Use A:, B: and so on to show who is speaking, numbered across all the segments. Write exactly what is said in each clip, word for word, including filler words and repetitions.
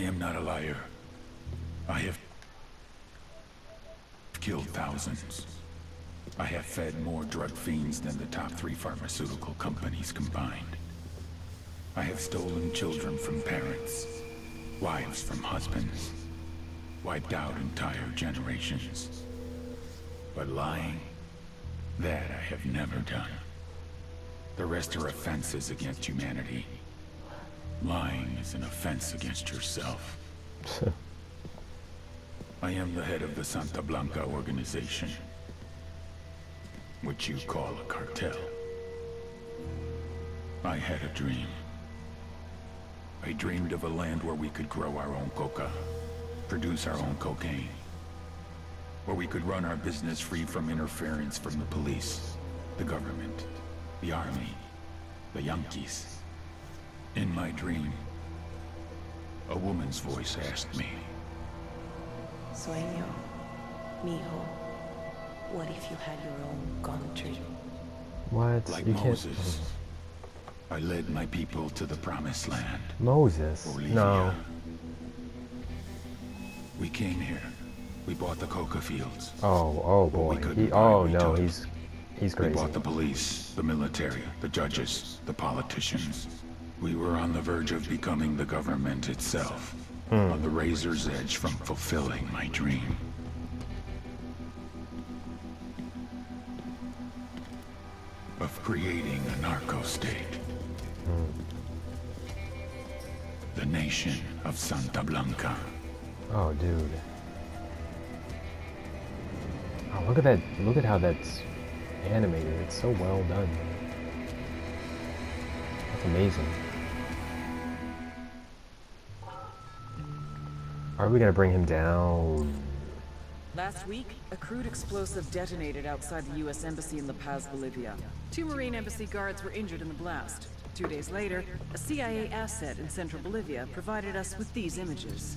A: am not a liar. I have killed thousands. I have fed more drug fiends than the top three pharmaceutical companies combined. I have stolen children from parents, wives from husbands, wiped out entire generations. But lying, that I have never done. The rest are offenses against humanity. Lying is an offense against yourself. I am the head of the Santa Blanca organization, which you call a cartel. I had a dream. I dreamed of a land where we could grow our own coca, produce our own cocaine, where we could run our business free from interference from the police, the government, the army, the Yankees. In my dream, a woman's voice asked me,
B: Sueño, mijo, what if you had your own country?
C: What?
A: like
C: You
A: Moses,
C: can't.
A: I led my people to the promised land.
C: Moses?
A: Bolivia.
C: No.
A: We came here. We bought the coca fields.
C: Oh, oh
A: What we
C: boy.
A: couldn't
C: He,
A: buy,
C: oh
A: we
C: no,
A: took.
C: he's he's
A: We
C: crazy.
A: bought the police, the military, the judges, the politicians. We were on the verge of becoming the government itself. On the razor's edge from fulfilling my dream. Of creating a narco-state. The nation of Santa Blanca.
C: Oh, dude. Oh, look at that! Look at how that's animated. It's so well done. That's amazing. Are we gonna bring him down?
D: Last week, a crude explosive detonated outside the U S Embassy in La Paz, Bolivia. Two Marine Embassy guards were injured in the blast. Two days later, a C I A asset in central Bolivia provided us with these images.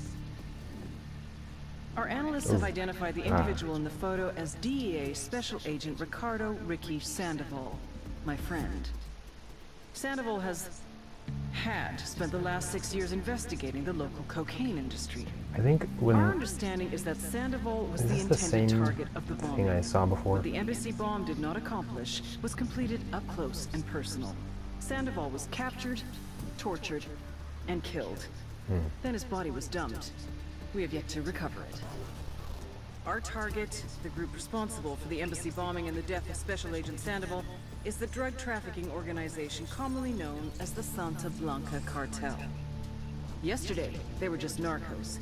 D: Our analysts have identified the individual in the photo as D E A Special Agent Ricardo Ricky Sandoval, my friend. Sandoval has had spent the last six years investigating the local cocaine industry.
C: I think when
D: Our understanding is that Sandoval was
C: is
D: the
C: this the
D: intended
C: same
D: target of the bomb.
C: thing I saw before.
D: What the embassy bomb did not accomplish was completed up close and personal. Sandoval was captured, tortured, and killed. Then his body was dumped. We have yet to recover it. Our target, the group responsible for the embassy bombing and the death of Special Agent Sandoval, is the drug trafficking organization commonly known as the Santa Blanca Cartel. Yesterday, they were just narcos.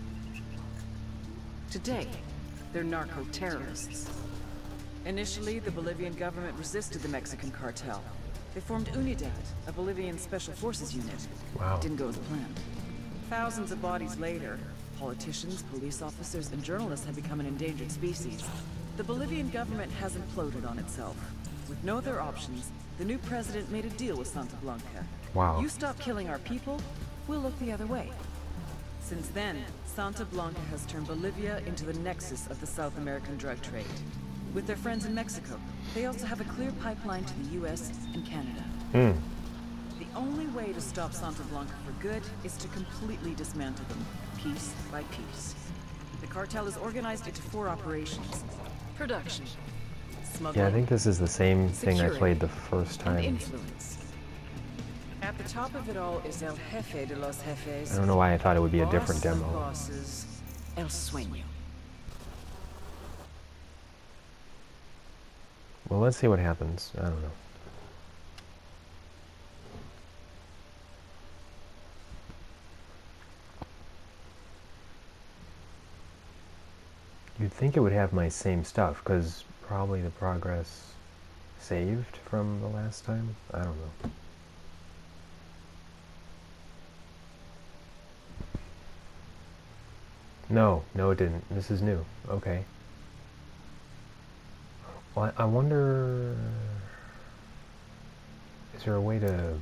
D: Today, they're narco-terrorists. Initially, the Bolivian government resisted the Mexican cartel. They formed UNIDAD, a Bolivian special forces unit.
C: Wow.
D: Didn't go as planned. Thousands of bodies later, politicians, police officers, and journalists have become an endangered species. The Bolivian government has imploded on itself. With no other options, the new president made a deal with Santa Blanca.
C: Wow.
D: You stop killing our people, we'll look the other way. Since then, Santa Blanca has turned Bolivia into the nexus of the South American drug trade. With their friends in Mexico, they also have a clear pipeline to the U S and Canada.
C: Hmm.
D: The only way to stop Santa Blanca for good is to completely dismantle them, piece by piece. The cartel is organized into four operations: production, smuggling,
C: Yeah, I think this is the same thing I
D: security,
C: played the first
D: and
C: time.
D: influence. At the top of it all is El Jefe de los Jefes.
C: I don't know why I thought it would be a
D: boss
C: different
D: of
C: demo.
D: bosses, El Sueño.
C: Well, let's see what happens. I don't know. You'd think it would have my same stuff, because probably the progress saved from the last time. I don't know. No, no it didn't. This is new. Okay. Well, I I wonder... Is there a way to...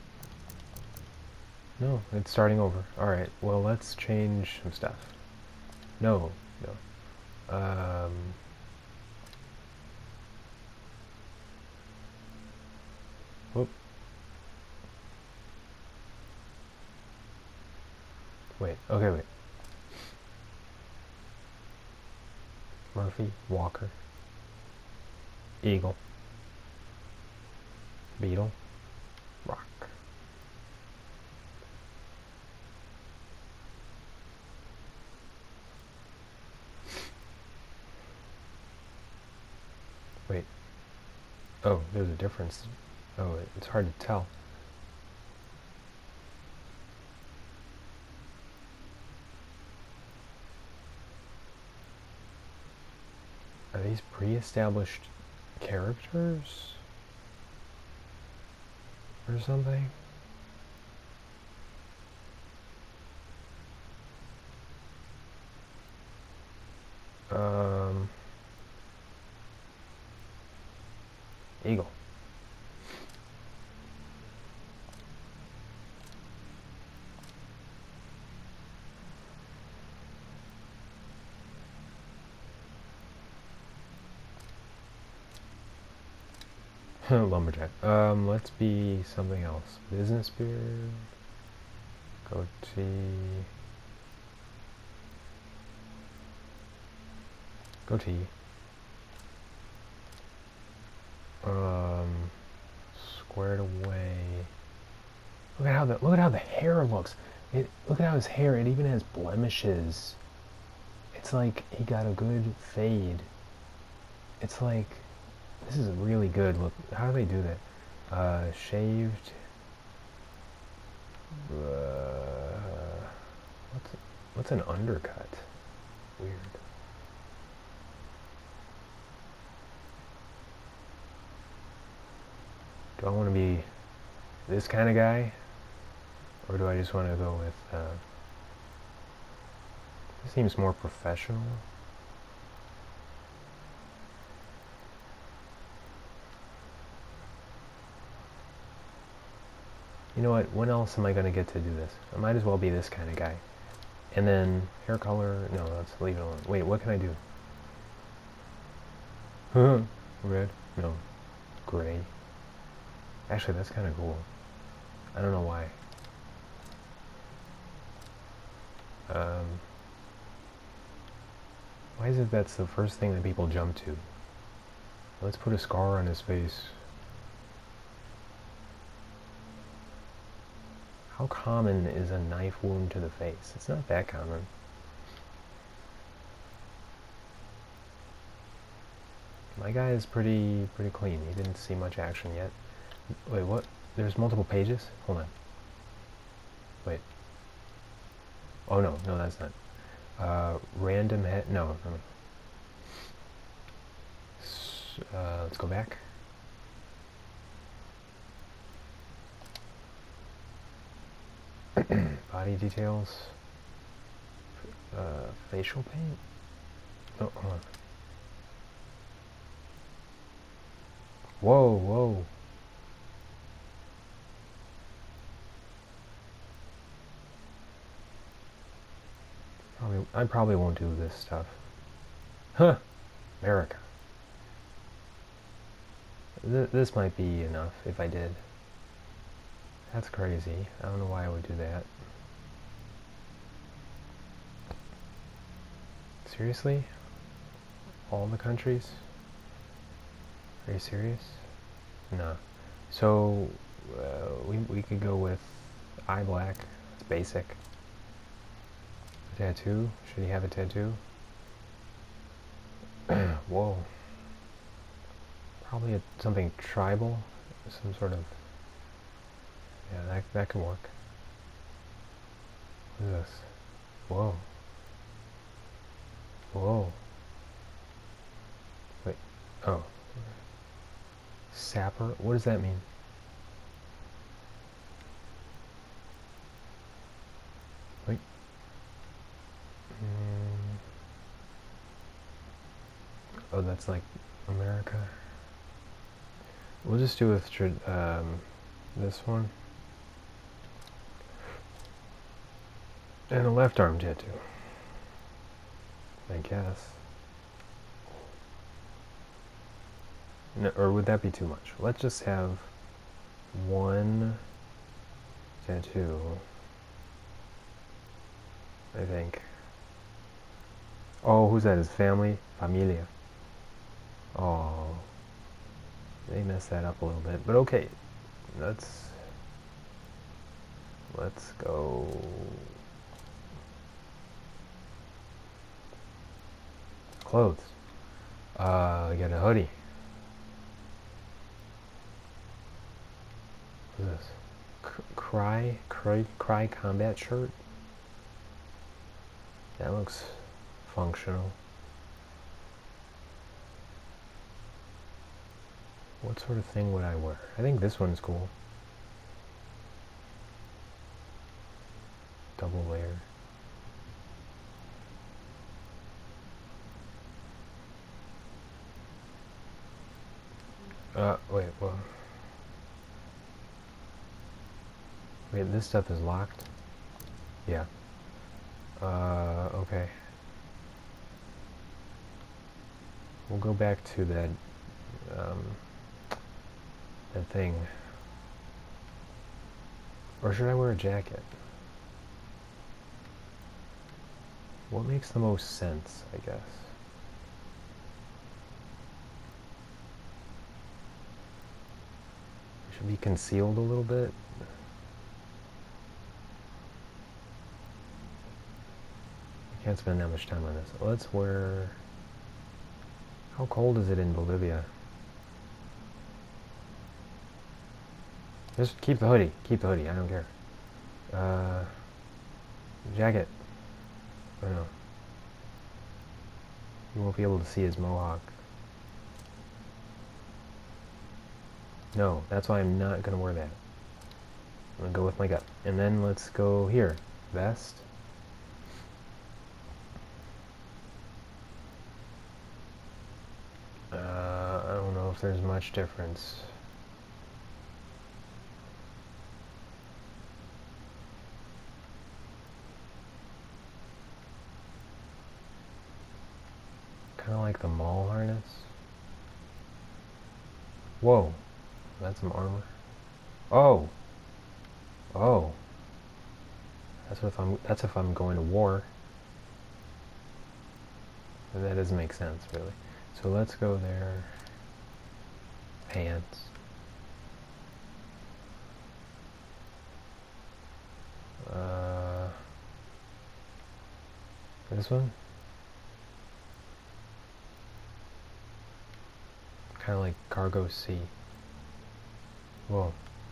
C: No, it's starting over. Alright, well, let's change some stuff. No, no. Um... Whoop. Wait, okay, wait. Murphy, Walker, Eagle, Beetle, Rock. Wait. Oh, there's a difference. Oh, it's hard to tell. Are these pre-established characters? Or something? Um... Eagle. Lumberjack. Um, let's be something else. Business beard. Goatee. Goatee. Um, squared away. Look at how the look at how the hair looks. It look at how his hair. It even has blemishes. It's like he got a good fade. It's like this is really good. Look, how do they do that? Uh, shaved. Uh, what's what's an undercut? Weird. Do I want to be this kind of guy? Or do I just want to go with, uh, this seems more professional. You know what, when else am I going to get to do this? I might as well be this kind of guy. And then, hair color, no, let's leave it alone. Wait, what can I do? Huh? Red? No. Gray. Actually, that's kind of cool. I don't know why. Um, why is it that's the first thing that people jump to? Let's put a scar on his face. How common is a knife wound to the face? It's not that common. My guy is pretty pretty clean. He didn't see much action yet. Wait, what? There's multiple pages? Hold on. Wait. Oh no, no that's not. Uh, random head, no, no. S uh, let's go back. Body details. Uh, facial paint? Oh, hold on. Whoa, whoa. Probably, I probably won't do this stuff. Huh! America. Th this might be enough if I did. That's crazy. I don't know why I would do that. Seriously? All the countries? Are you serious? No. So, uh, we, we could go with eye black. It's basic. Tattoo? Should he have a tattoo? Whoa. Probably a, something tribal. Some sort of... Yeah, that, that can work. What is this? Whoa. Whoa. Wait. Oh. Sapper? What does that mean? Wait. Mm. Oh, that's like America. We'll just do with um, this one. And a left arm tattoo. I guess. No, or would that be too much? Let's just have one tattoo I think. Oh, who's that? His family? Familia. Oh. They messed that up a little bit. But okay. Let's... Let's go... Clothes. Uh, I got a hoodie. What's this? C cry, cry, cry combat shirt. That looks functional. What sort of thing would I wear? I think this one's cool. Double layer. Uh, wait, well... Wait, this stuff is locked? Yeah. Uh, okay. We'll go back to that, um, that thing. Or should I wear a jacket? What makes the most sense, I guess? It should be concealed a little bit. Can't spend that much time on this. Let's wear... How cold is it in Bolivia? Just keep the hoodie. Keep the hoodie. I don't care. Uh, jacket. I don't know. You won't be able to see his mohawk. No, that's why I'm not going to wear that. I'm going to go with my gut. And then let's go here. Vest. Uh, I don't know if there's much difference. Kind of like the mall harness. Whoa, that's some armor. Oh, oh, that's if I'm that's if I'm going to war. That doesn't make sense, really. So let's go there. Pants. Uh, this one? Kind of like cargo C. Whoa.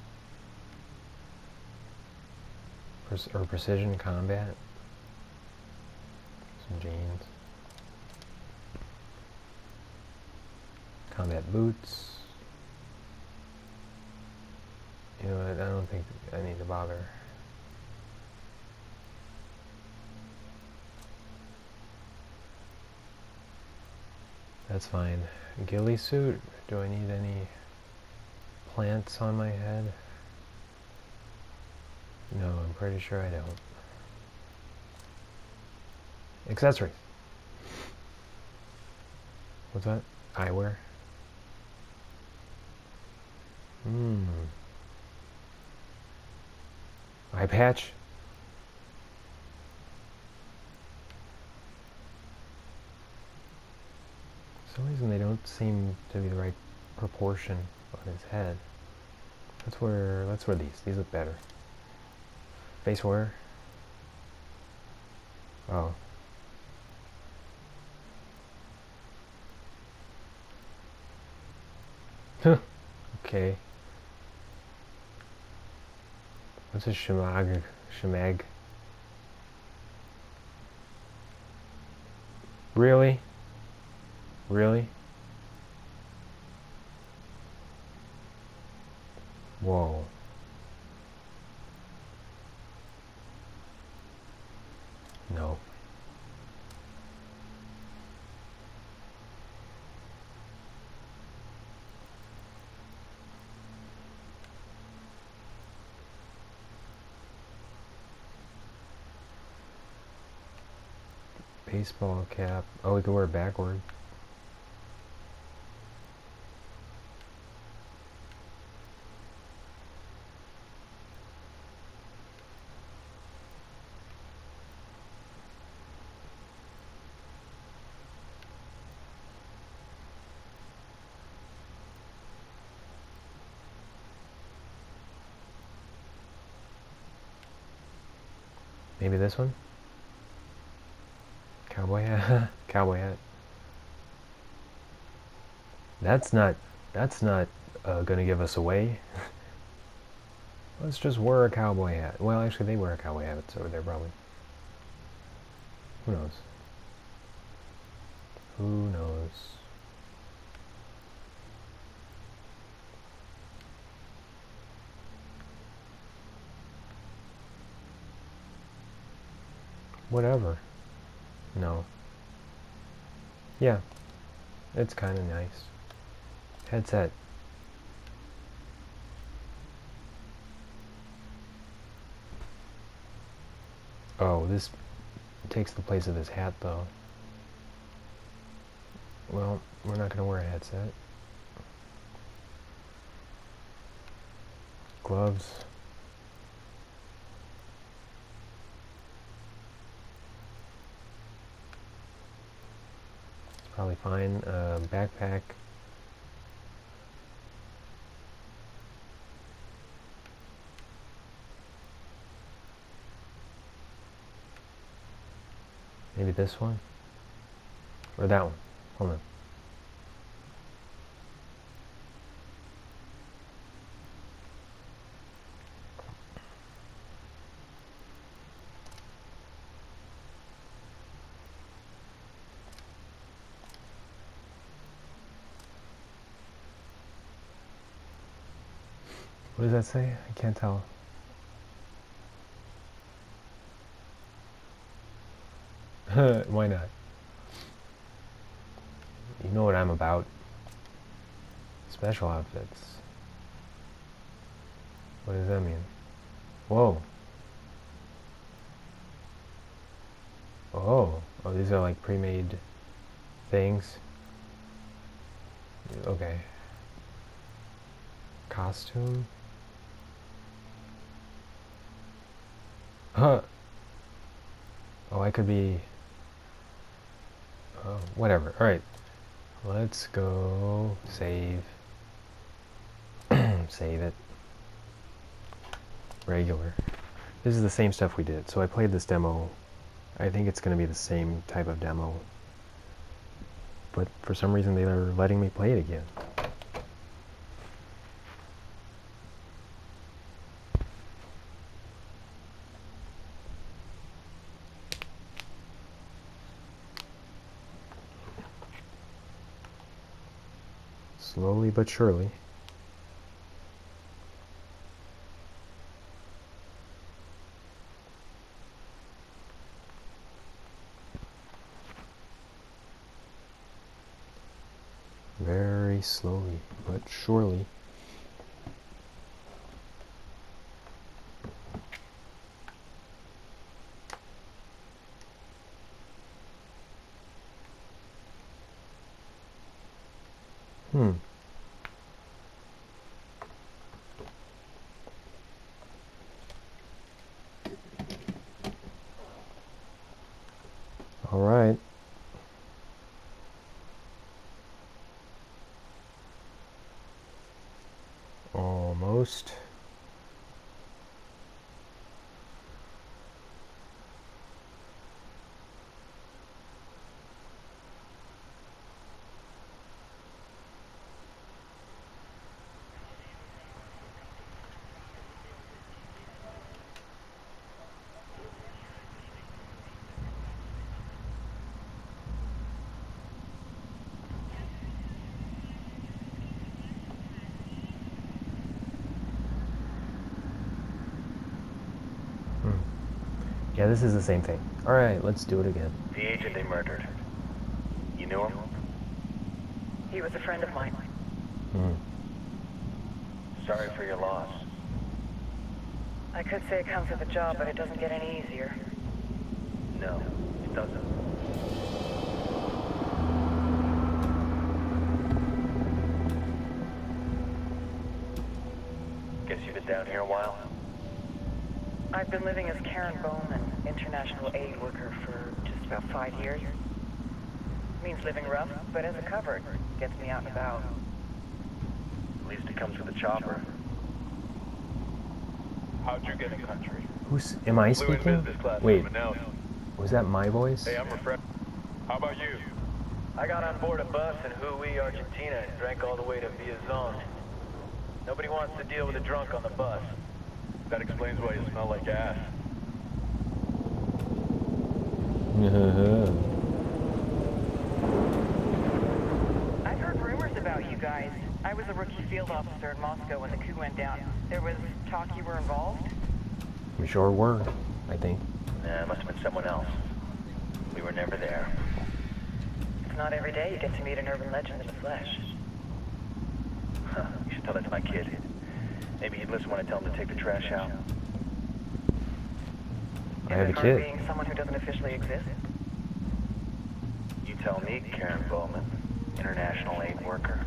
C: Pre- or precision combat. Some jeans. Combat boots. You know what, I don't think I need to bother. That's fine. Ghillie suit? Do I need any plants on my head? No, I'm pretty sure I don't. Accessories. What's that? Eyewear? Hmm. Eye patch? For some reason they don't seem to be the right proportion on his head. Let's wear, let's wear these. These look better. Face wear? Oh. Okay. What's a shemag? Shemag? Really? Really? Whoa. No. Baseball cap. Oh, we can wear it backward. Maybe this one? Cowboy hat? Cowboy hat. That's not, that's not uh, gonna give us away. Let's just wear a cowboy hat. Well, actually they wear a cowboy hat over there probably. Who knows? Who knows? Whatever. No. Yeah. It's kind of nice. Headset. Oh, this takes the place of this hat, though. Well, we're not going to wear a headset. Gloves. It's probably fine. Uh, backpack. Maybe this one? Or that one? Hold on. What does that say? I can't tell. Why not? You know what I'm about. Special outfits. What does that mean? Whoa. Oh. Oh, these are like pre-made things. Okay. Costume. Huh. Oh, I could be... Oh, whatever. Alright. Let's go save. Save it. Regular. This is the same stuff we did. So I played this demo. I think it's going to be the same type of demo. But for some reason they are letting me play it again. Slowly but surely. Very slowly but surely. Hmm. All right. Almost. Yeah, this is the same thing. Alright, let's do it again.
E: The agent they murdered. You knew him?
F: He was a friend of mine.
C: Mm.
E: Sorry for your loss.
F: I could say it comes with the job, but it doesn't get any easier.
E: No, it doesn't. Guess you've been down here a while?
F: I've been living as Karen Bowman, international aid worker, for just about five years. Means living rough, but as a cover, it gets me out and about.
E: At least it comes with a chopper.
G: How'd you get in country?
C: Who's, am I
G: Flew in
C: speaking?
G: business class
C: Wait,
G: from Manila.
C: was that my voice?
G: Hey, I'm refreshed. How about you?
E: I got on board a bus in Hui, Argentina, and drank all the way to Villa Zone. Nobody wants to deal with a drunk on the bus.
G: That explains why you smell like ass.
F: I've heard rumors about you guys. I was a rookie field officer in Moscow when the coup went down. There was talk you were involved?
C: We sure were, I think.
E: Nah, it must have been someone else. We were never there.
F: It's not every day you get to meet an urban legend in the flesh.
E: Huh, you should tell that to my kid. Maybe he'd listen when I tell him to take the trash out.
C: I have a
F: Is it hard
C: kid.
F: being someone who doesn't officially exist?
E: You tell me, Karen Bowman, international aid worker.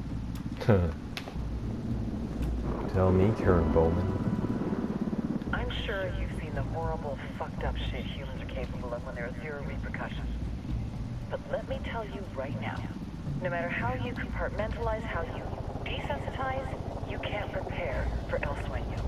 C: Tell me, Karen Bowman.
F: I'm sure you've seen the horrible, fucked up shit humans are capable of when there are zero repercussions. But let me tell you right now, no matter how you compartmentalize, how you desensitize, you can't prepare for El Sueño.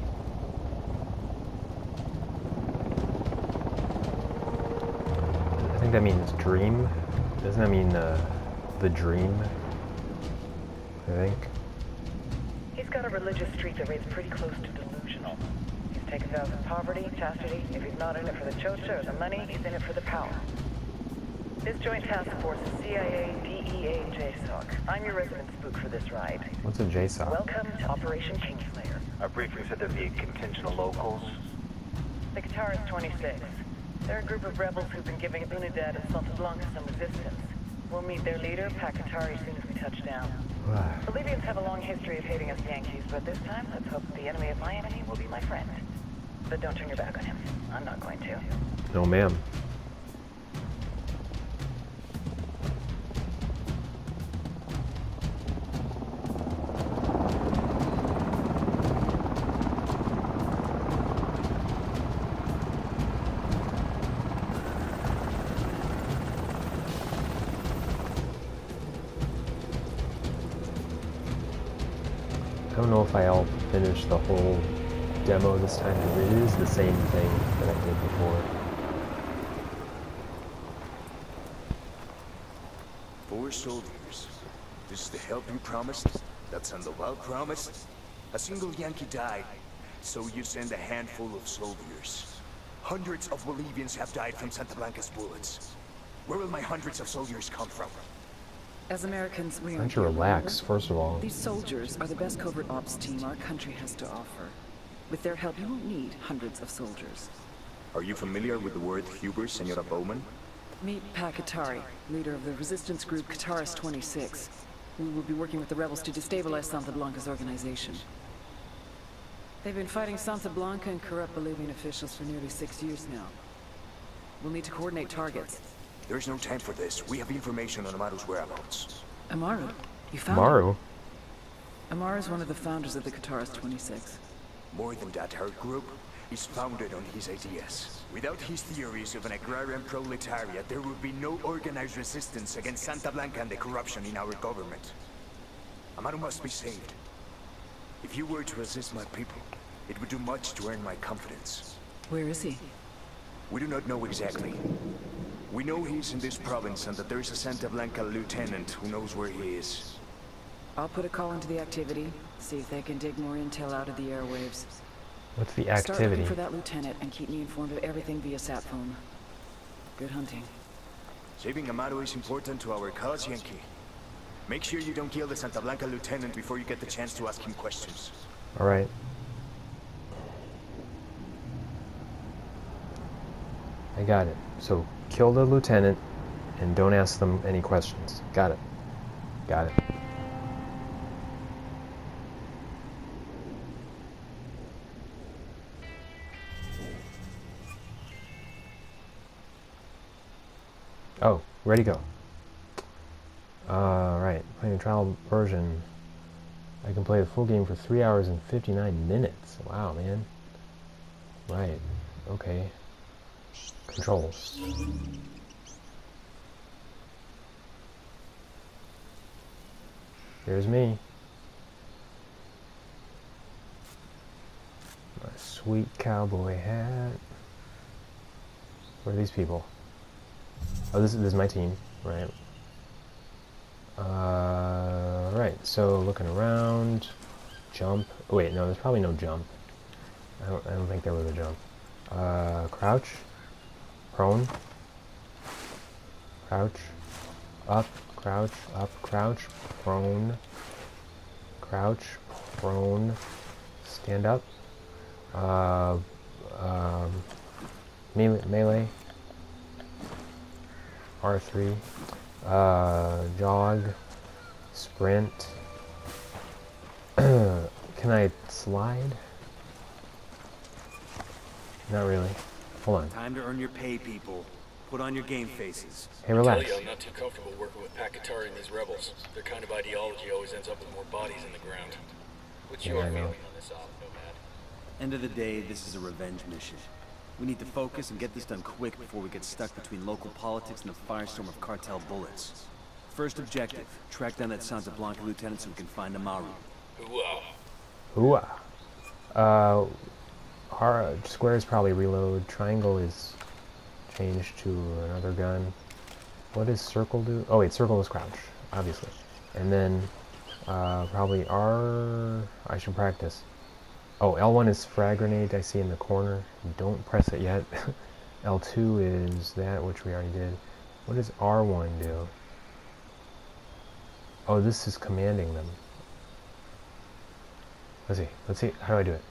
C: I think that means dream. Doesn't that mean uh, the dream? I think.
F: He's got a religious streak that rates pretty close to delusional. He's taken vows of poverty, chastity. If he's not in it for the chocha or the money, he's in it for the power. This joint task force is C I A, D E A, and J SOC. I'm your resident spook for this ride.
C: What's a J SOC?
F: Welcome to Operation Kingslayer.
E: Our briefing said there'd be a contingent of locals.
F: The Qatar is twenty-six. They're a group of rebels who've been giving Unidad and Santa Blanca some resistance. We'll meet their leader, Pak Qatari, as soon as we touch down. The Libyans have a long history of hating us Yankees, but this time, let's hope the enemy of my enemy will be my friend. But don't turn your back on him. I'm not going to.
C: No, ma'am. I don't know if I'll finish the whole demo this time. It is the same thing that I did before.
H: Four soldiers. This is the help you promised? That Sandoval promised? A single Yankee died, so you send a handful of soldiers. Hundreds of Bolivians have died from Santa Blanca's bullets. Where will my hundreds of soldiers come from?
D: As Americans, we
C: Why
D: are
C: don't you relax, first of all?
D: These soldiers are the best covert ops team our country has to offer. With their help, you won't need hundreds of soldiers.
H: Are you familiar with the word Huber, Senora Bowman?
D: Meet Pak Qatari, leader of the resistance group Qataris twenty-six. We will be working with the rebels to destabilize Santa Blanca's organization. They've been fighting Santa Blanca and corrupt Bolivian officials for nearly six years now. We'll need to coordinate targets.
H: There's no time for this. We have information on Amaru's whereabouts.
D: Amaru? You found
C: Amaru?
D: him? Amaru is one of the founders of the Qataris twenty-six.
H: More than that, her group is founded on his ideas. Without his theories of an agrarian proletariat, there would be no organized resistance against Santa Blanca and the corruption in our government. Amaru must be saved. If you were to assist my people, it would do much to earn my confidence.
D: Where is he?
H: We do not know exactly. We know he's in this province and that there is a Santa Blanca lieutenant who knows where he is.
D: I'll put a call into the activity, see if they can dig more intel out of the airwaves.
C: What's the
D: Start
C: activity?
D: looking for that lieutenant and keep me informed of everything via sat phone. Good hunting.
H: Saving Amaru is important to our cause, Yankee. Make sure you don't kill the Santa Blanca lieutenant before you get the chance to ask him questions.
C: Alright. I got it. So, kill the lieutenant and don't ask them any questions. Got it. Got it. Oh, ready to go. Alright, playing the trial version. I can play the full game for three hours and fifty-nine minutes. Wow, man. Right, okay. Controls. Here's me. My sweet cowboy hat. Where are these people? Oh, this, this is my team, right? Uh, right, so looking around, jump. Oh, wait, no, there's probably no jump. I don't, I don't think there was a jump. Uh, crouch, prone, crouch, up, crouch, up, crouch, prone, crouch, prone, stand up, uh, um, melee, melee, R three, uh, jog, sprint. Can I slide? Not really. Hold on.
I: Time to earn your pay, people. Put on your game faces.
C: Hey, relax.
J: I tell you, I'm not too comfortable working with Pakatari and these rebels. Their kind of ideology always ends up with more bodies in the ground. What's
C: Yeah,
J: your
C: I know.
J: feeling on this op, Nomad?
I: End of the day, this is a revenge mission. We need to focus and get this done quick before we get stuck between local politics and the firestorm of cartel bullets. First objective, track down that Santa Blanca lieutenant so we can find Amaru.
J: Hooah.
C: Hooah. Uh, our uh, square is probably reload. Triangle is changed to another gun. What does circle do? Oh wait, circle is crouch, obviously. And then uh, probably R. I should practice. Oh, L one is frag grenade. I see in the corner. Don't press it yet. L two is that, which we already did. What does R one do? Oh, this is commanding them. Let's see. Let's see. How do I do it?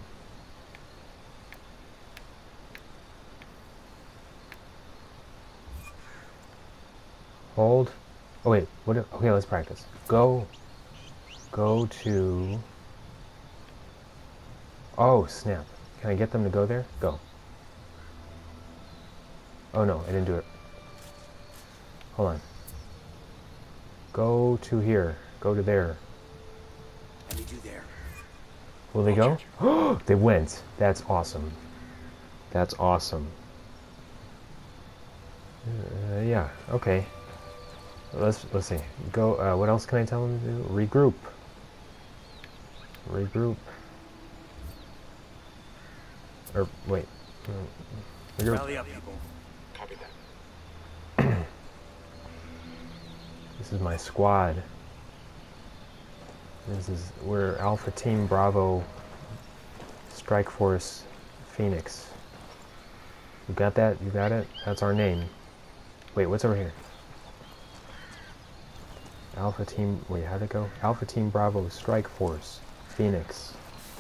C: Hold. Oh wait. What? Do, okay, let's practice. Go. Go to. Oh snap! Can I get them to go there? Go. Oh no, I didn't do it. Hold on. Go to here. Go to there.
I: What do you do there?
C: Will they go? Oh, they went. That's awesome. That's awesome. Uh, yeah. Okay. Let's let's see. Go. Uh, what else can I tell them to do? Regroup. Regroup. Or wait. Regroup.
I: Rally up, people.
J: Copy that.
C: This is my squad. This is we're Alpha Team Bravo Strike Force Phoenix. You got that? You got it? That's our name. Wait, what's over here? Alpha Team, wait, how'd it go? Alpha Team Bravo Strike Force Phoenix.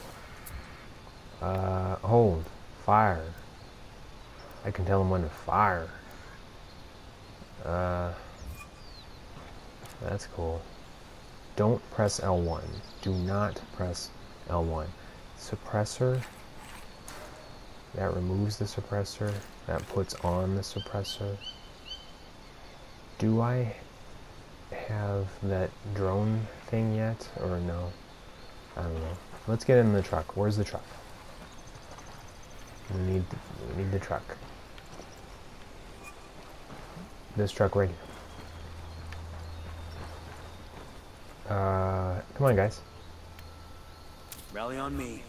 C: Uh, hold. Fire. I can tell them when to fire. Uh, that's cool. Don't press L one. Do not press L one. Suppressor. That removes the suppressor. That puts on the suppressor. Do I have that drone thing yet? Or no? I don't know. Let's get in the truck. Where's the truck? We need, we need the truck. This truck right here. Uh, come on, guys.
I: Rally on me.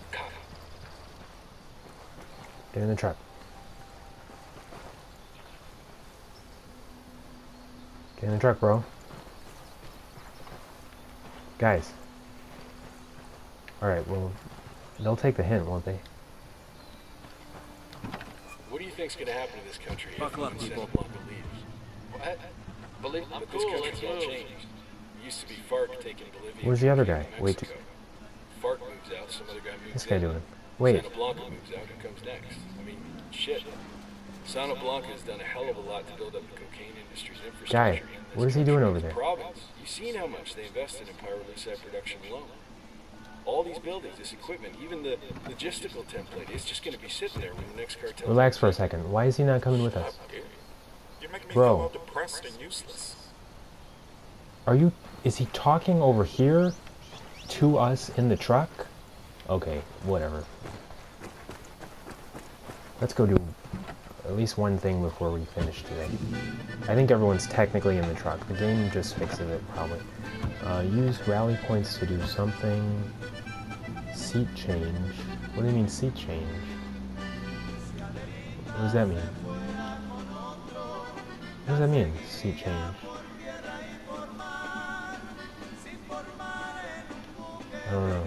C: Get in the truck. Get in the truck, bro. Guys. Alright, well, they'll take the hint, won't they?
J: What do you think's gonna happen to this country if
I: Buckle up,
J: Santa
I: people.
J: Blanca leaves? What? Believe, but this country's all changed. It used to be FARC taking Bolivia.
C: Where's the other guy?
J: Mexico.
C: Wait.
J: FARC moves out, some other guy moves
C: This guy
J: in.
C: doing? Wait.
J: Santa Blanca moves out, who comes next? I mean, shit. Santa Blanca has done a hell of a lot to build up the cocaine industry's infrastructure.
C: Guy,
J: in this
C: what is he
J: country
C: doing
J: and
C: over
J: this
C: there?
J: Province. You've seen how much they invested in pyrolusite production alone. All these buildings, this equipment, even the logistical template, it's just going to be sitting there when the next cartel...
C: Relax for a second. Why is he not coming with us?
K: You're making me
C: Bro.
K: feel all depressed and useless.
C: Are you... Is he talking over here to us in the truck? Okay, whatever. Let's go do at least one thing before we finish today. I think everyone's technically in the truck. The game just fixes it, probably. Uh, use rally points to do something. seat change. What do you mean seat change? What does that mean? What does that mean, seat change? I don't know.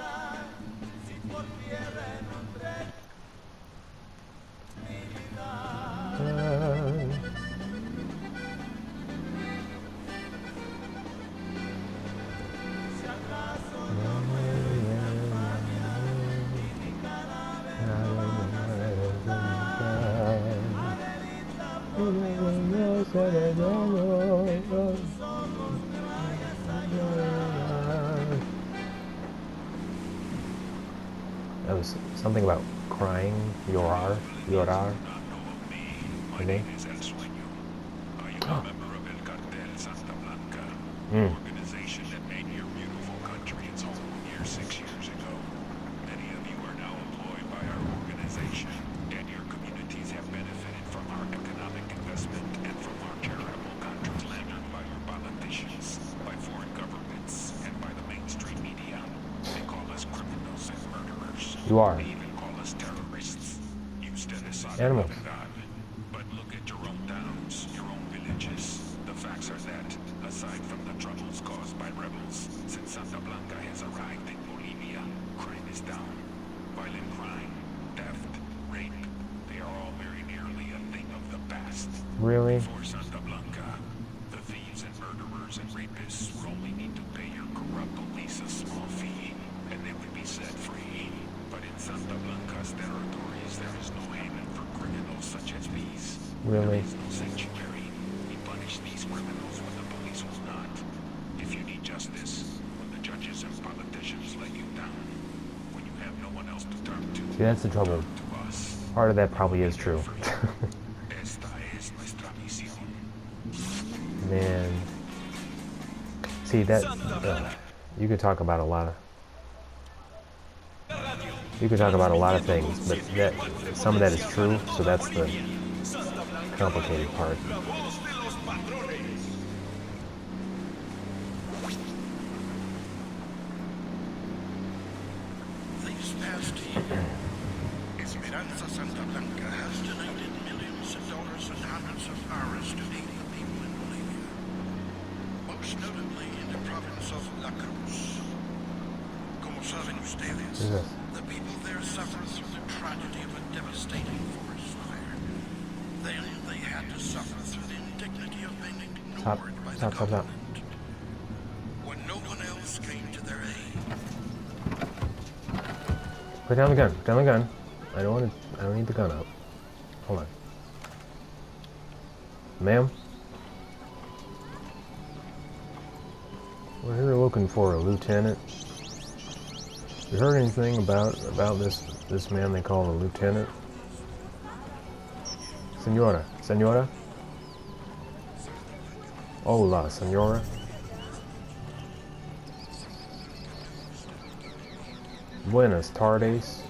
C: That was something about crying, llorar, llorar. My name is El Sueño. I am a member of El Cartel Santa Blanca, an organization that made your beautiful country its home here six years ago. Many of you are now employed by our organization, and your communities have benefited from our economic investment and from our charitable contracts landed by your politicians, by foreign governments, and by the mainstream media. They call us criminals and murderers. You are. They even call us terrorists. You stand aside from God. But look at your own towns, your own villages. The facts are that, aside from the troubles caused by rebels, since Santa Blanca has arrived in Bolivia, crime is down. Violent crime, theft, rape, they are all very nearly a thing of the past. Really? For Santa Blanca, the thieves and murderers and rapists would only need to pay your corrupt police a small fee, and they would be set free. But in Santa Blanca's territories, there is no haven for criminals such as these. Really? There is no sanctuary. We punish these criminals when the police will not. If you need justice, when the judges and politicians let you down, when you have no one else to turn to. See, that's the trouble. Part of that probably is true. Man. See, that... Uh, you could talk about a lot of... You could talk about a lot of things, but that some of that is true, so that's the complicated part.
L: This past year, Esperanza Santa Blanca has donated millions of dollars and hundreds of hours to aid the people in Bolivia, most notably in the province of La Cruz. Como saben ustedes, the people there suffer through the tragedy of a devastating forest fire. Then they had to suffer through the indignity of being ignored stop, by stop, the stop, government. Stop. When no one else came to their aid.
C: Put down the gun. Put down the gun. I don't want to. I don't need the gun up. Hold on, ma'am. We're here looking for a lieutenant. You heard anything about about this this man they call a lieutenant? Senora, senora. Hola, senora. Buenas tardes.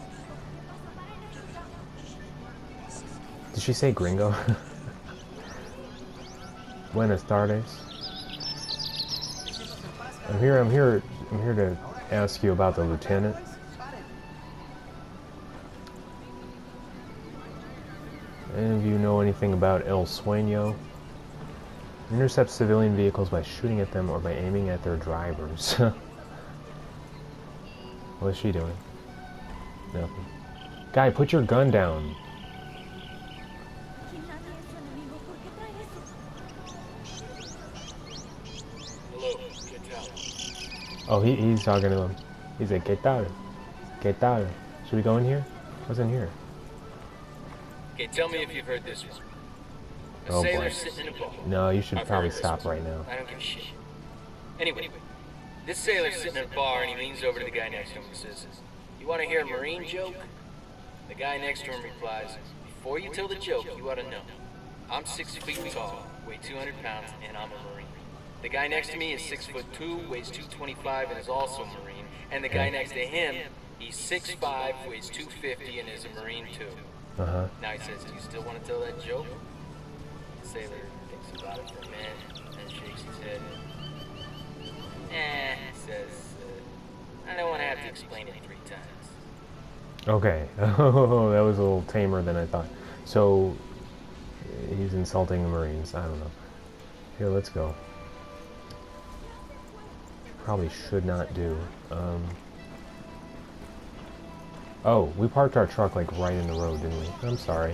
C: Did she say gringo? Buenas tardes. I'm here. I'm here. I'm here to ask you about the lieutenant. Any of you know anything about El Sueño? Intercept civilian vehicles by shooting at them or by aiming at their drivers. What is she doing? Nothing. Guy, put your gun down.
J: Hello, get down.
C: Oh, he, he's talking to him. He's like, ¿Qué tal? ¿Qué tal? Should we go in here? What's in here?
M: Okay, tell me if you've heard this one. A
C: Oh
M: sailor
C: boy.
M: sitting in a boat.
C: No, you should
M: I've
C: probably
M: heard this
C: stop
M: one.
C: right now.
M: I don't give a shit. Anyway, this sailor's sitting in a bar and he leans over to the guy next to him and says, "You want to hear a Marine joke?" The guy next to him replies, "Before you tell the joke, you ought to know. I'm six feet tall, weigh two hundred pounds, and I'm a Marine. The guy next to me is six foot two, weighs two twenty-five, and is also a Marine. And the guy next to him, he's six five, weighs two fifty, and is a Marine too."
C: Uh-huh.
M: Now he says, "Do you still want to tell that joke?" The sailor thinks about it for a minute, and shakes his head. "Eh," he says, uh, "I don't want to have to explain it three times.
C: Okay. Oh, that was a little tamer than I thought. So, he's insulting the Marines. I don't know. Here, let's go. Probably should not do. Um, oh, we parked our truck like right in the road, didn't we? I'm sorry.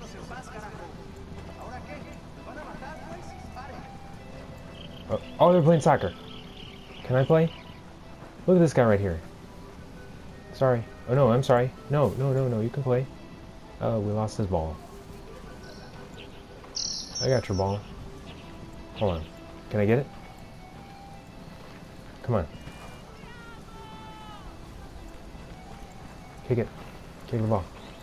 C: Oh, oh, they're playing soccer. Can I play? Look at this guy right here. Sorry. Oh no, I'm sorry. No, no, no, no, you can play. Oh, we lost his ball. I got your ball. Hold on. Can I get it? Come on. Kick it. Kick the ball.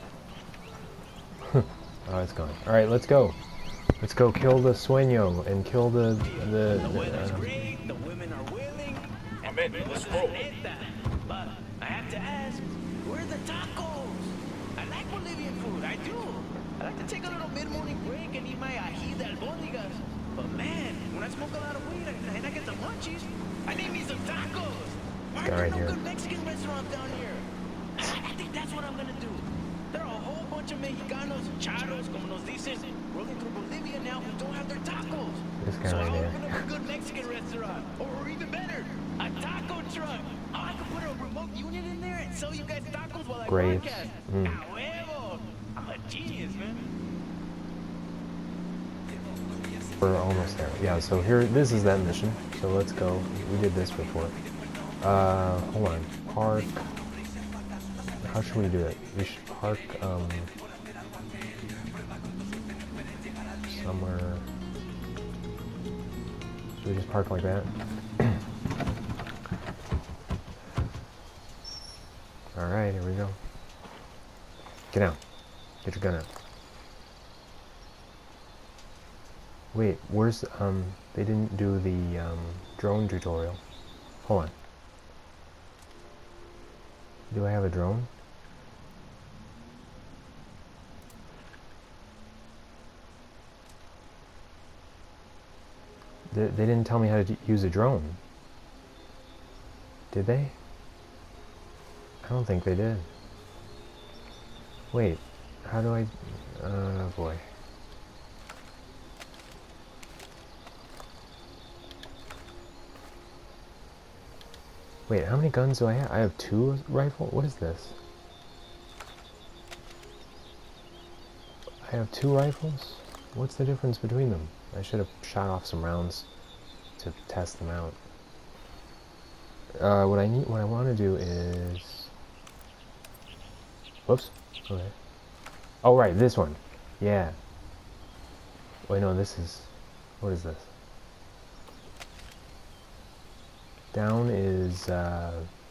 C: Oh, it's gone. Alright, let's go. Let's go kill the Sueño and kill the... the, the,
N: the weather's
C: uh,
N: great, the women are willing.
K: I'm in, let's roll.
N: But I have to ask, where are the tacos? I like Bolivian food, I do. I like to take a little mid-morning break and eat my ají de albóndigas. But man, when I smoke a lot of weed and I get the munchies, I need me some tacos. Why are there no good Mexican restaurants down here? I think that's what I'm gonna do. There are a whole bunch of Mexicanos, charros, como nos dicen, rolling through Bolivia now who don't have their tacos.
C: This guy
N: so
C: right
N: I'll
C: there.
N: open up a good Mexican restaurant, or, or even better, a taco truck. Oh, I could put a remote unit in there and sell you guys tacos while I
C: Great.
N: broadcast.
C: Mm.
N: A huevo. I'm a genius, man.
C: We're almost there. Yeah, so here, this is that mission. So let's go. We did this before. Uh, hold on. Park. How should we do it? We should park, um... somewhere... Should we just park like that? Alright, here we go. Get out. Get your gun out. Wait, where's, um, they didn't do the, um, drone tutorial. Hold on. Do I have a drone? They, they didn't tell me how to use a drone. Did they? I don't think they did. Wait, how do I... Uh, boy. Wait, how many guns do I have? I have two rifles? What is this? I have two rifles? What's the difference between them? I should have shot off some rounds to test them out. Uh, what I need, what I want to do is... Whoops. Okay. Oh, right, this one. Yeah. Wait, no, this is... What is this? Down is, uh...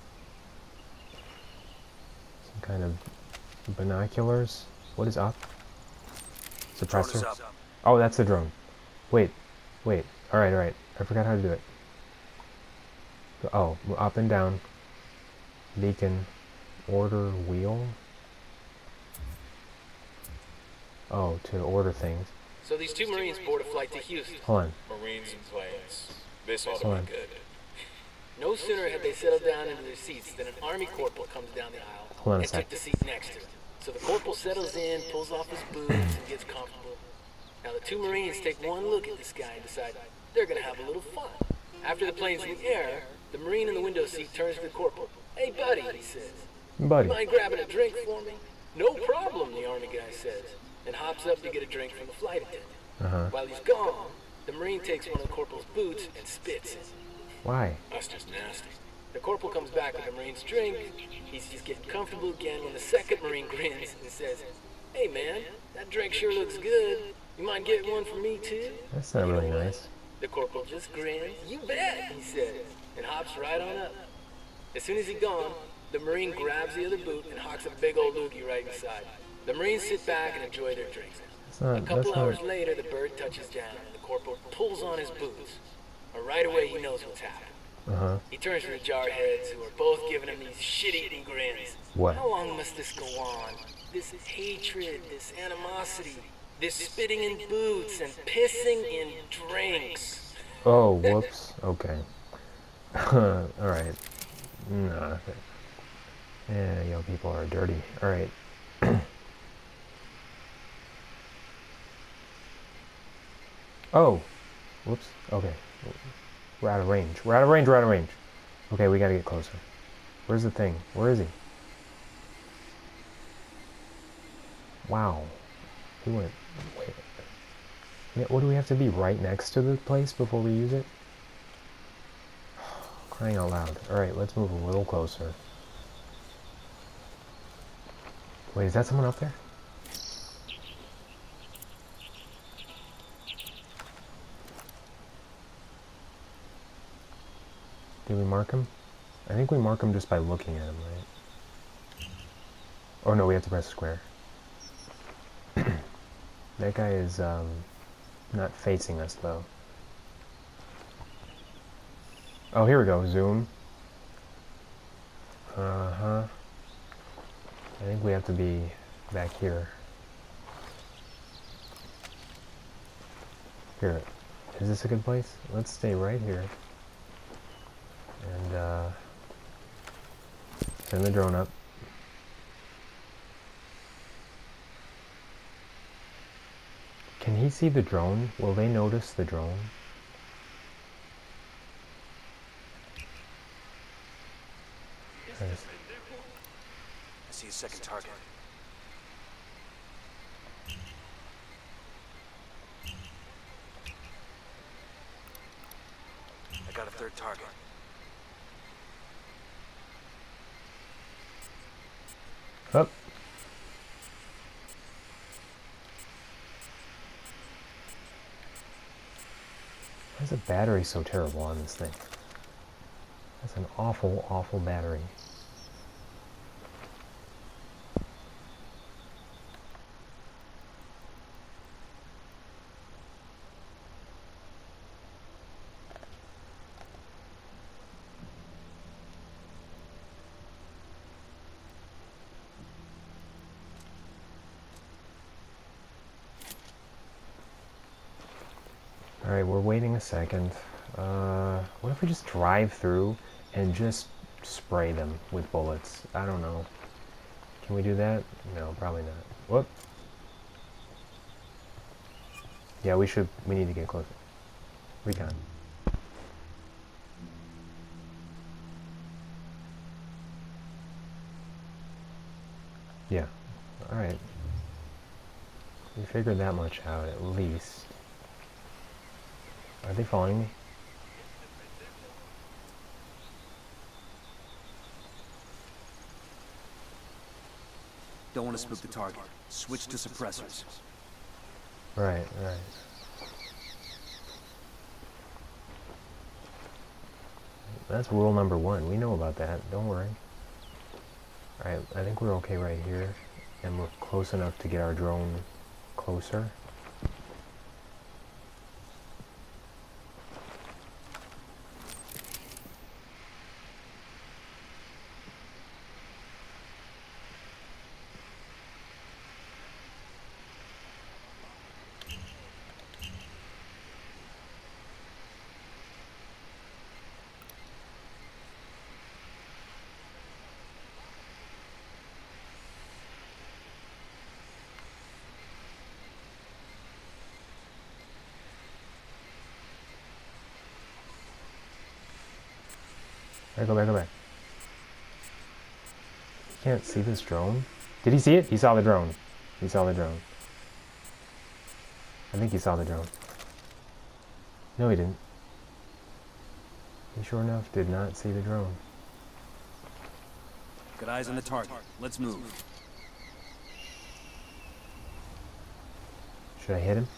C: some kind of binoculars. What is up? Suppressor? Up. Oh, that's the drone. Wait, wait. Alright, alright. I forgot how to do it. Oh, up and down. Beacon. Order wheel. Oh, to order things.
M: So these two Marines board a flight to Houston.
C: Hold on.
K: Marines and planes. This ought
C: Hold
K: to
C: on.
K: be good.
M: No sooner had they settled down into their seats than an army corporal comes down the aisle
C: Hold on a
M: and
C: sec.
M: took the seat next to him. So the corporal settles in, pulls off his boots, and gets comfortable. Now the two Marines take one look at this guy and decide they're gonna have a little fun. After the plane's in the air, the Marine in the window seat turns to the corporal. "Hey buddy," he says.
C: Buddy.
M: "You mind grabbing a drink for me?" "No problem," the army guy says, and hops up to get a drink from the flight attendant.
C: Uh-huh.
M: While he's gone, the Marine takes one of the corporal's boots and spits it.
C: Why?
M: That's just nasty. The corporal comes back with the Marine's drink. He's just getting comfortable again when the second Marine grins and says, "Hey man, that drink sure looks good. You mind getting one for me too?"
C: That's not really nice.
M: The corporal just grins. "You bet," he says, and hops right on up. As soon as he's gone, the Marine grabs the other boot and hawks a big old loogie right inside. The Marines sit back and enjoy their drinks.
C: That's not,
M: A couple
C: that's
M: hours
C: not...
M: later, the bird touches down, and the corporal pulls on his boots. And right away, he knows what's happened.
C: Uh-huh.
M: He turns to the jarheads, who are both giving him these shit-eating grins.
C: What?
M: How long must this go on? This hatred, this animosity, this spitting in boots and pissing in drinks.
C: Oh, whoops. Okay. Alright. Nah. Yeah, yo, people are dirty. Alright. Oh! Whoops. Okay. We're out of range. We're out of range, we're out of range. Okay, we gotta get closer. Where's the thing? Where is he? Wow. He went... Wait. Yeah, what do we have to be? Right next to the place before we use it? Crying out loud. Alright, let's move a little closer. Wait, is that someone up there? Did we mark him? I think we mark him just by looking at him, right? Oh no, we have to press square. That guy is um, not facing us though. Oh, here we go, zoom. Uh-huh. I think we have to be back here. Here, is this a good place? Let's stay right here. And uh, send the drone up. Can he see the drone? Will they notice the drone?
I: I see a second target. I got a third target.
C: Up. Why is the battery so terrible on this thing? That's an awful, awful battery. Alright, we're waiting a second. Uh, what if we just drive through and just spray them with bullets? I don't know. Can we do that? No, probably not. Whoop. Yeah, we should, we need to get closer. Recon. Yeah. Alright. We figured that much out, at least. Are they following me?
I: Don't want to spook the target. Switch to suppressors.
C: Right, right. That's rule number one. We know about that. Don't worry. Alright, I think we're okay right here. And we're close enough to get our drone closer. Alright, go back, go back. He can't see this drone. Did he see it? He saw the drone. He saw the drone. I think he saw the drone. No, he didn't. He sure enough did not see the drone.
I: Got eyes on the target. Let's move.
C: Should I hit him?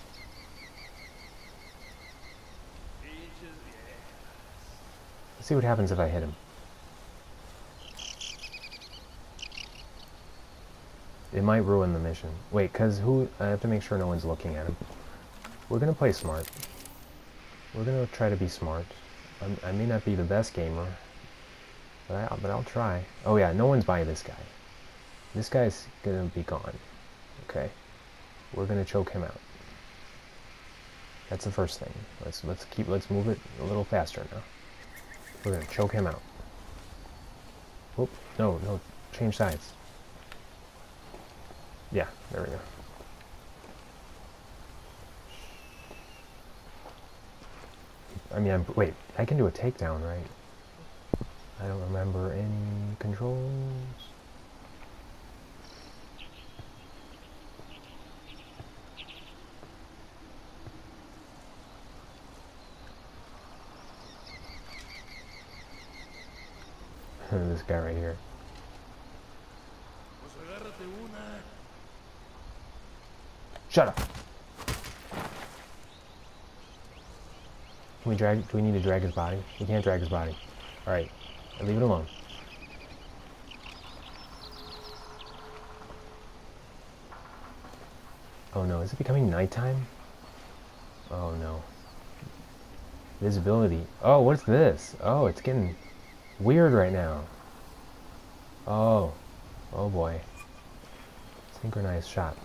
C: Let's see what happens if I hit him. It might ruin the mission. Wait, cause who? I have to make sure no one's looking at him. We're gonna play smart. We're gonna try to be smart. I'm, I may not be the best gamer, but, I, but I'll try. Oh yeah, no one's by this guy. This guy's gonna be gone. Okay, we're gonna choke him out. That's the first thing. Let's let's keep let's move it a little faster now. We're gonna choke him out. Whoop! No, no, change sides. Yeah, there we go. I mean, I'm, wait, I can do a takedown, right? I don't remember any controls. This guy right here. Shut up! Can we drag, do we need to drag his body? We can't drag his body. Alright, leave it alone. Oh no, is it becoming nighttime? Oh no. Visibility. Oh, what's this? Oh, it's getting weird right now. Oh. Oh boy. Synchronized shot.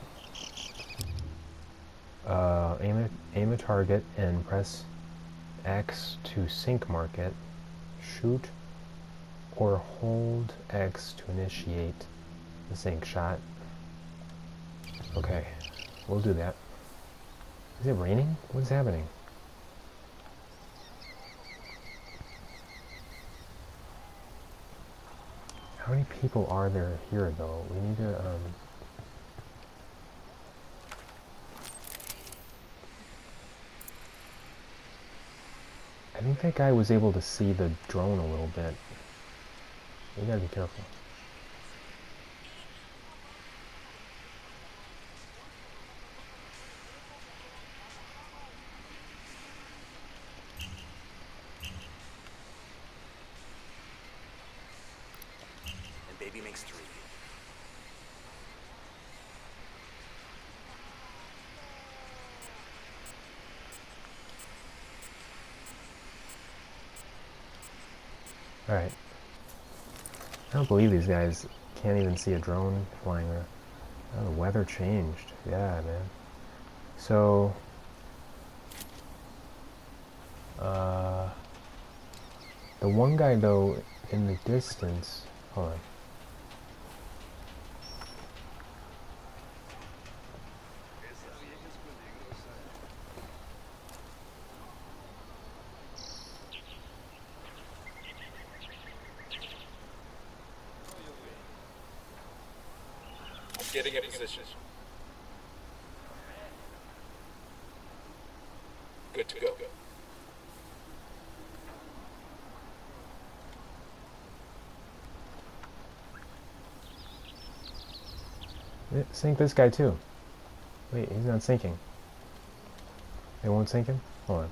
C: Uh, aim at, aim a target and press X to sync mark it. Shoot or hold X to initiate the sync shot. Okay, we'll do that. Is it raining? What's happening? How many people are there here though? We need to um I think that guy was able to see the drone a little bit. You gotta be careful.
H: And baby makes three.
C: Alright. I don't believe these guys can't even see a drone flying around. Oh, the weather changed. Yeah, man. So... Uh... The one guy, though, in the distance... Hold on.
K: Getting a position. Good to go.
C: Yeah, sink this guy too. Wait, he's not sinking. They won't sink him? Hold on.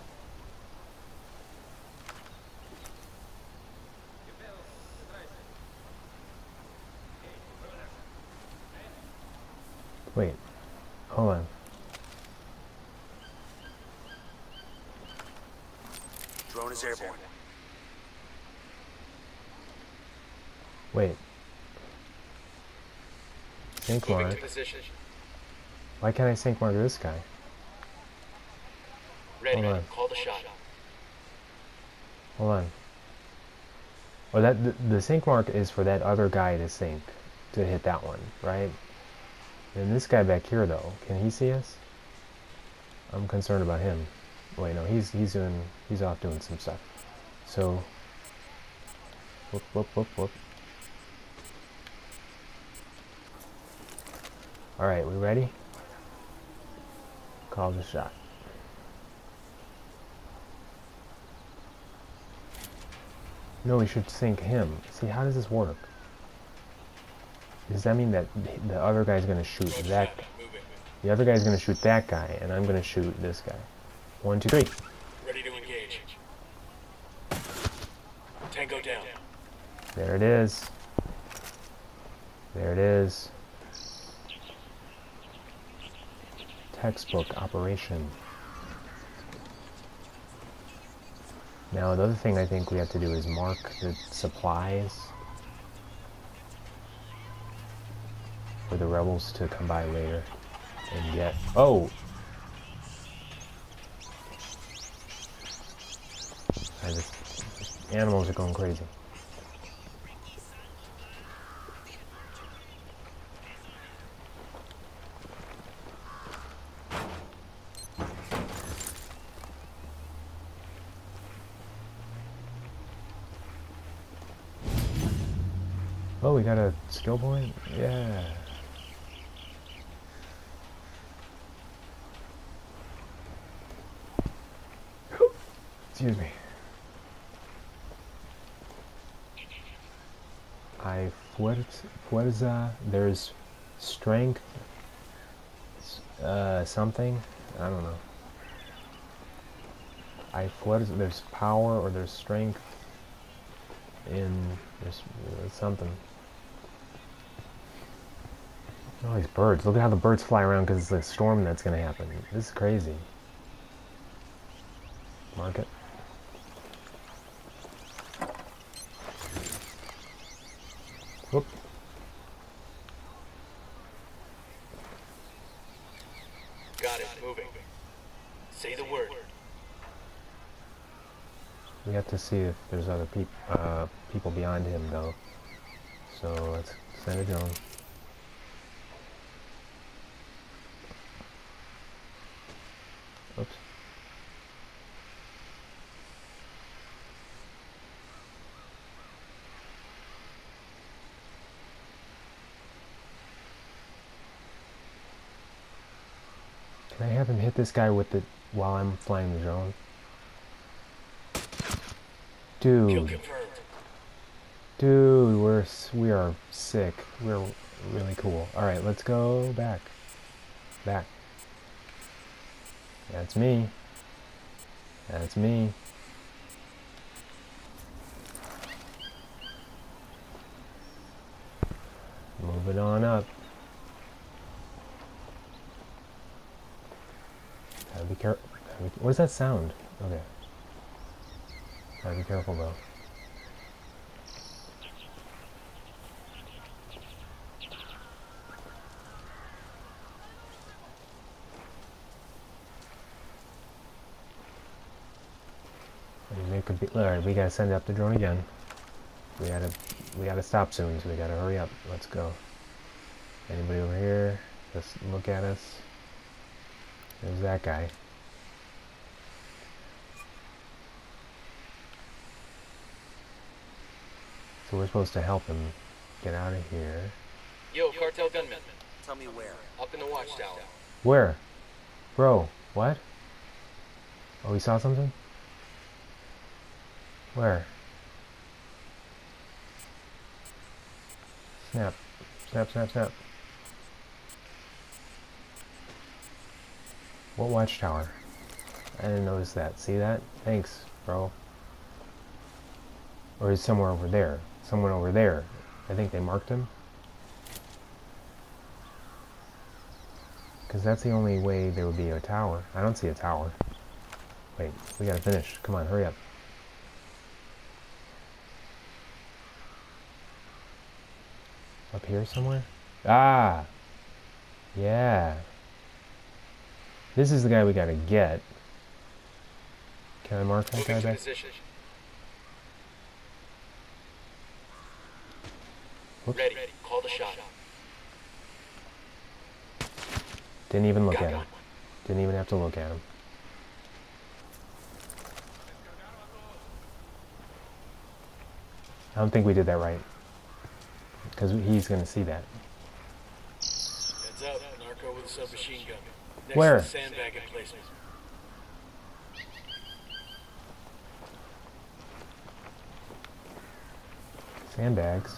C: Wait, hold on.
H: Drone is airborne.
C: Wait. Sync mark. Why can't I sync mark this guy?
M: Ready,
C: hold on.
M: Call the shot.
C: Hold on. Oh, that the, the sync mark is for that other guy to sync, to hit that one, right? And this guy back here, though, can he see us? I'm concerned about him. Wait, no, he's he's doing he's off doing some stuff. So, whoop whoop whoop whoop. All right, we ready? Call the shot. No, we should sync him. See, how does this work? Does that mean that the other guy's gonna shoot that guy? The other guy's gonna shoot that guy, and I'm gonna shoot this guy. One, two, three.
K: Ready to engage. Tango down.
C: There it is. There it is. Textbook operation. Now, the other thing I think we have to do is mark the supplies for the rebels to come by later and get. Oh! I just, animals are going crazy. Oh, we got a skill point? Yeah. Excuse me. I fuerza, there's strength, uh, something, I don't know. I fuerza, there's power or there's strength in, there's uh, something. All these birds, look at how the birds fly around because it's a storm that's going to happen. This is crazy. Mark it. Whoop.
K: Got it. Moving. Say the word.
C: We have to see if there's other peop uh, people behind him, though. So let's send a drone. Oops. Can I have him hit this guy with it while I'm flying the drone? Dude. Dude, we're we are sick. We're really cool. All right, let's go back. Back. That's me. That's me. Move it on up. Gotta be careful. What does that sound? Okay. Gotta be careful though. Could be, all right, we gotta send up the drone again. We gotta, we gotta stop soon, so we gotta hurry up. Let's go. Anybody over here? Just look at us. There's that guy. So we're supposed to help him get out of here.
K: Yo, cartel gunman.
O: Tell me where.
K: Up in the watchtower.
C: Where? Bro, what? Oh, we saw something? Where? Snap. Snap, snap, snap. What watchtower? I didn't notice that. See that? Thanks, bro. Or is somewhere over there? Someone over there. I think they marked him. Because that's the only way there would be a tower. I don't see a tower. Wait, we gotta finish. Come on, hurry up. Up here somewhere? Ah! Yeah. This is the guy we gotta get. Can I mark that guy back?
K: Ready. Call the shot.
C: Didn't even look at him. Didn't even have to look at him. I don't think we did that right. Because he's going to see that.
K: Heads up, narco with a submachine gun. Next
C: Where?
K: To the sandbag emplacement.
C: Sandbags.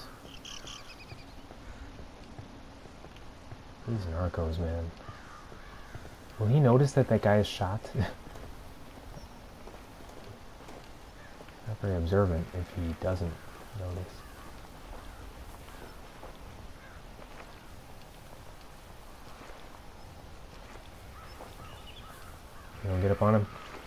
C: These narcos, man. Will he notice that that guy is shot? Not very observant if he doesn't notice. You wanna get up on him?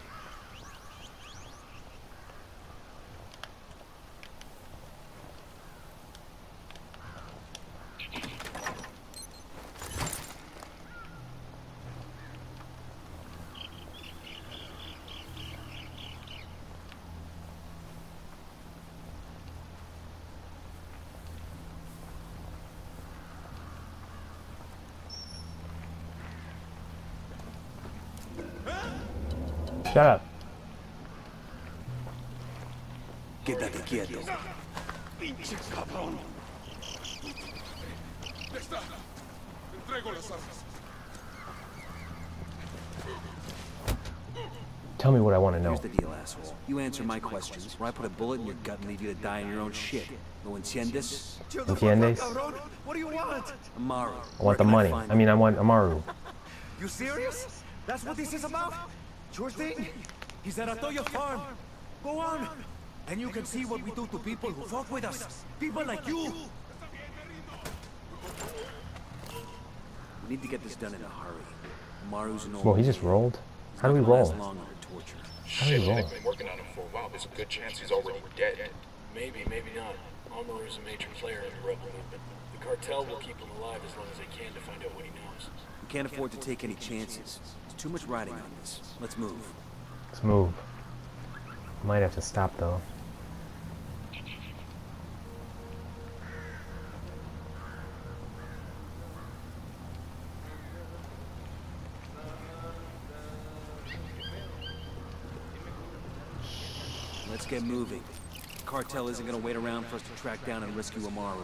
C: Shut up.
H: Quédate quieto.
L: Pinche cabrón. Ya está. Entrego las armas.
C: Tell me what I want to know.
I: Here's the deal, asshole. You answer my questions, or I put a bullet in your gut and leave you to die in your own shit. ¿No entiendes?
C: ¿Entiendes?
H: What do you want?
I: Amaru.
C: I want the money. I mean, I want Amaru.
H: You serious? That's what this is about? Sure thing. He's at Atoya Farm. Go on. And you can see what we do to people who fought with us. People like you.
I: We need to get this done in a hurry. Amaru's an old...
C: Well, he just rolled. How do we roll?
I: Long under torture.
C: How do we roll?
J: They've been working on him for a while. There's a good chance he's already dead. Maybe, maybe not. Amaru is a major player in the rebel movement. The cartel will keep him alive as long as they can to find out what he knows.
I: We can't afford to take any chances. There's too much riding on this. Let's move.
C: Let's move. Might have to stop though.
I: Let's get moving. The cartel isn't gonna wait around for us to track down and rescue Amaru.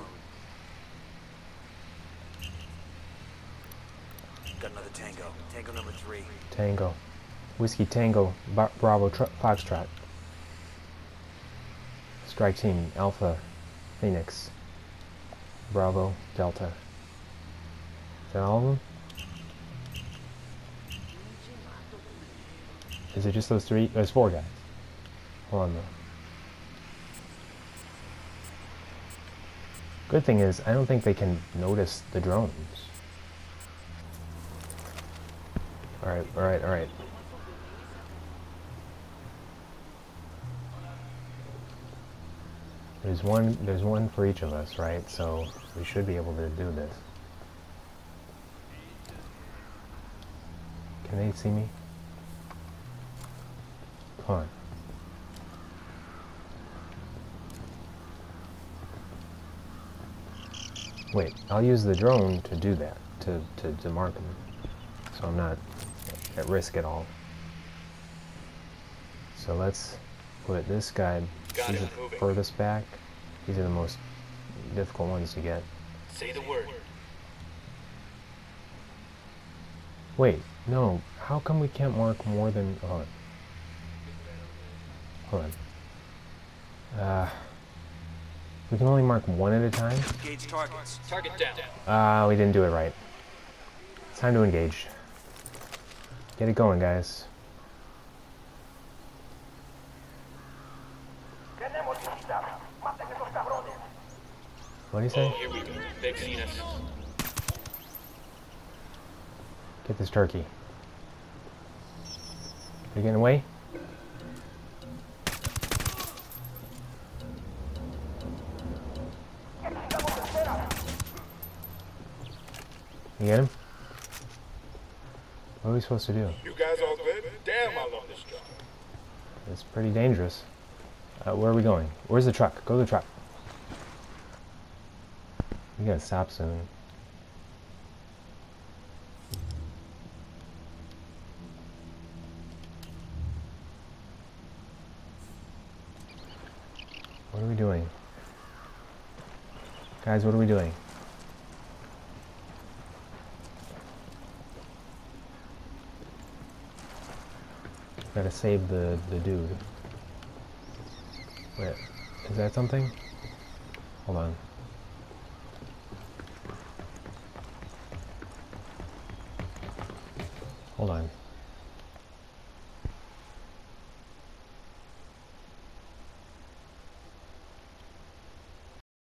H: Got another Tango. Tango number three.
C: Tango. Whiskey Tango. Ba Bravo tr Foxtrot. Strike Team. Alpha. Phoenix. Bravo. Delta. Is that all of them? Is it just those three? There's four guys. Hold on though. Good thing is, I don't think they can notice the drones. Alright, alright, alright. There's one, there's one for each of us, right? So, we should be able to do this. Can they see me? Come on. Wait, I'll use the drone to do that, to, to, to mark them. So I'm not at risk at all. So let's put this guy,
J: Got
C: he's
J: it,
C: the
J: moving.
C: furthest back. These are the most difficult ones to get.
J: Say the word.
C: Wait, no, how come we can't mark more than, hold on. Hold on. Uh, we can only mark one at a time?
H: Engage targets.
J: Target down.
C: Ah, uh, we didn't do it right. It's time to engage. Get it going, guys. What do you say?
J: Oh, here we go. They've seen us.
C: Get this turkey. You getting away? You get him? What are we supposed to do?
L: You guys all good? Damn, I love this job.
C: It's pretty dangerous. Uh, where are we going? Where's the truck? Go to the truck. We gotta stop soon. What are we doing? Guys, what are we doing? Gotta save the, the dude. Wait, is that something? Hold on. Hold on.